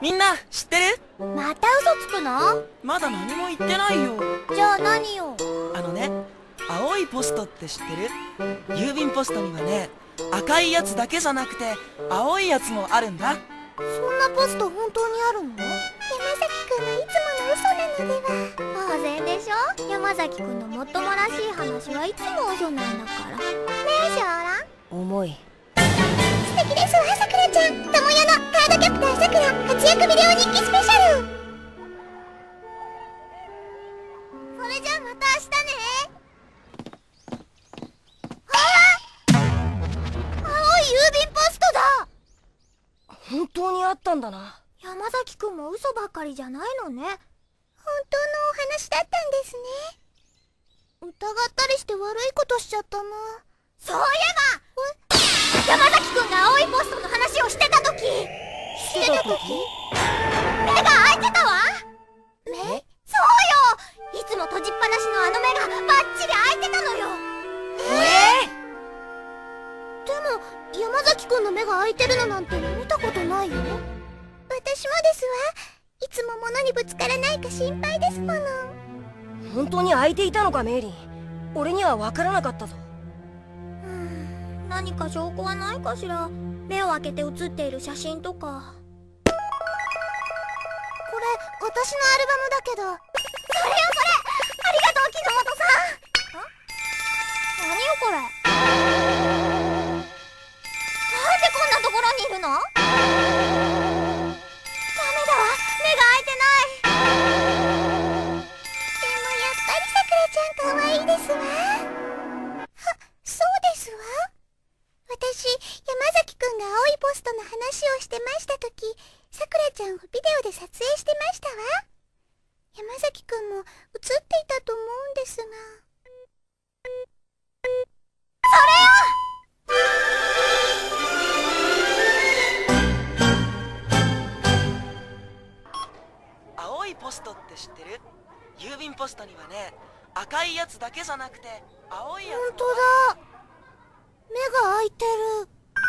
みんな知ってる？ また嘘つくの？ まだ何も言ってないよ。 じゃあ何よ？ 青いポストって知ってる？郵便ポストにはね、赤いやつだけじゃなくて青いやつもあるんだ。 そんなポスト本当にあるの？山崎くんのいつもの嘘なのでは？当然でしょ。山崎くんのもっともらしい話はいつも嘘なんだから。ねえショーラン。 重い。 素敵ですわさくらちゃん。友よのカードキャプターさくら活躍ビデオ日記スペシャル。それじゃあまた明日ね。郵便ポストだ。 本当にあったんだな。 山崎くんも嘘ばっかりじゃないのね。本当のお話だったんですね。疑ったりして悪いことしちゃったな。そういえば山崎くんが青いポストの話をしてた時目が開いてたわ。目？そうよ。いつも閉じっぱなしのあの目がバッチリ開いてたのよ。でも山崎くんの目が開いてるのなんて見たことないよ。私もですわ。いつも物にぶつからないか心配ですもの。 本当に開いていたのかメイリー。俺には分からなかったぞ。 何か証拠はないかしら。目を開けて写っている写真とか。これ私のアルバムだけど。それよそれ。ありがとう木之本さん。何よこれ。なんでこんなところにいるの？ダメだわ。目が開いてない。でもやっぱりさくらちゃんかわいいですわ。そうですわ。私、山崎くんが青いポストの話をしてましたとき、さくらちゃんをビデオで撮影してましたわ。山崎くんも映っていたと思うんですが。それよ！ 青いポストって知ってる？郵便ポストにはね、赤いやつだけじゃなくて青いやつも。 本当だ。目が開いてる。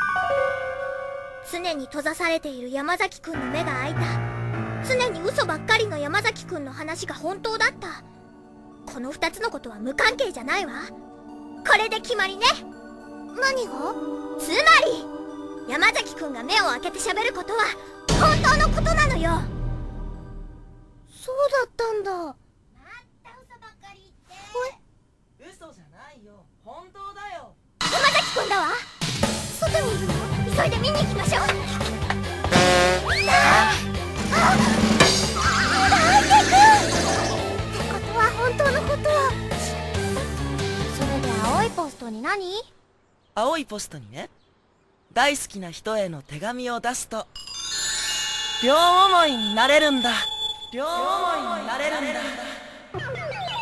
常に閉ざされている山崎くんの目が開いた。常に嘘ばっかりの山崎くんの話が本当だった。この2つのことは無関係じゃないわ。これで決まりね。何が？つまり山崎くんが目を開けて喋ることは本当のことなのよ。そうだったんだ。また嘘ばっかり言って。 嘘じゃないよ、本当だよ。 山崎くんだわ。外にいるの？急いで見に行きましょう。大輝くん！ってことは本当のことは。それで青いポストに何？ 青いポストにね、大好きな人への手紙を出すと両思いになれるんだ。両思いになれるんだ。 ゆきと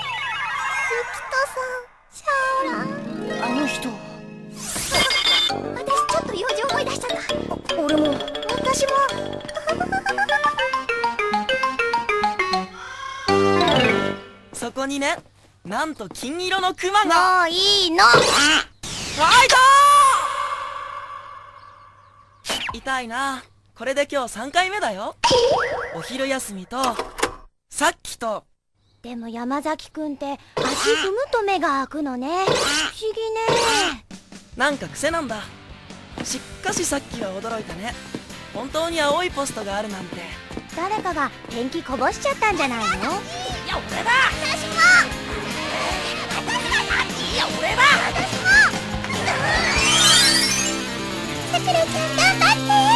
さん、シャオラン。 あの人。 私ちょっと用事思い出しちゃった。 俺も。 私も。 そこにね、なんと金色のクマが。 もういいの。 あいたー！痛いな。これで今日3回目だよ。お昼休みとさっきと。 でも山崎くんって足踏むと目が開くのね。不思議ね。 なんか癖なんだ。しかしさっきは驚いたね。本当に青いポストがあるなんて。 誰かがペンキこぼしちゃったんじゃないの？いや俺だ。 私も。 いや俺だ。 私も。さくらちゃん頑張って。